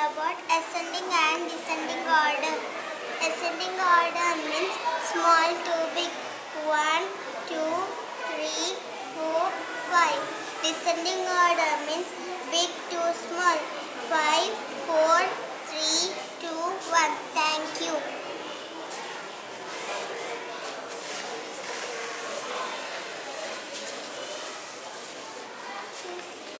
about ascending and descending order. Ascending order means small to big. 1, 2, 3, 4, 5. Descending order means